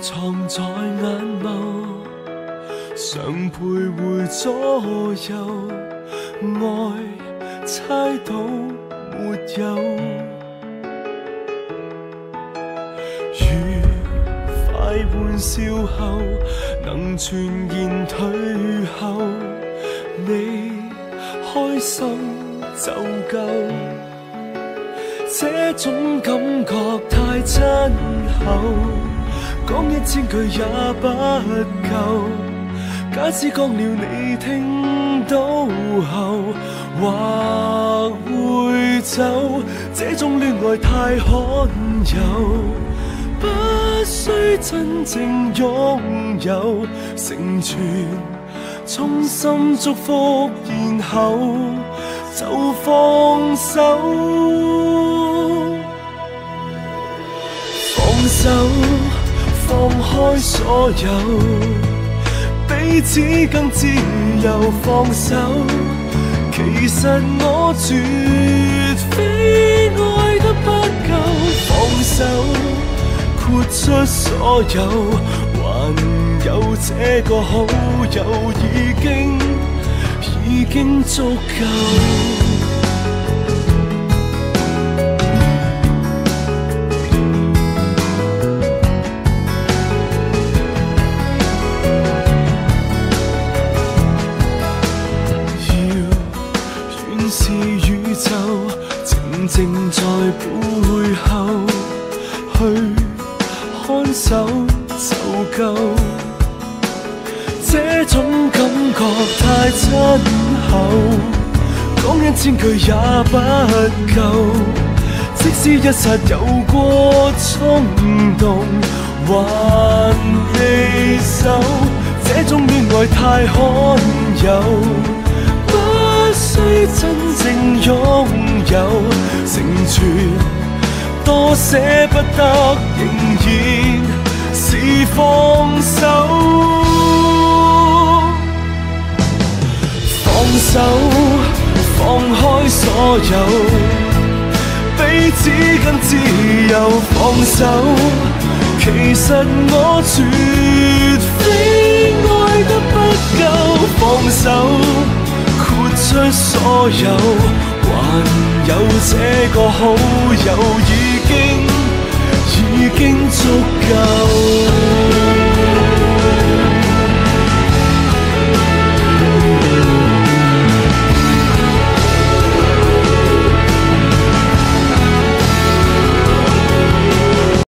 藏在眼眸，常徘徊左右，愛猜到沒有？愉快玩笑後，能全然退後，你開心就夠。這種感覺太親厚，講1000句也不夠。假使講了你聽到後，或會走。這種戀愛太罕有，不需真正擁有，成全衷心祝福，然後就放手。放手，放開所有，彼此更自由。放手，其實我絕非愛得不夠。放手，豁出所有，還有這個好友已經足夠。靜在背後去看守就夠，這種感覺太親厚，講1000句也不夠。即使一剎有過衝動，還離手，這種戀愛太罕有，不需真正擁有，成全多捨不得，仍然是放手。放手，放開所有，彼此更自由。放手，其實我絕非愛得不夠。放手，豁出所有，還有這個好友已經足夠。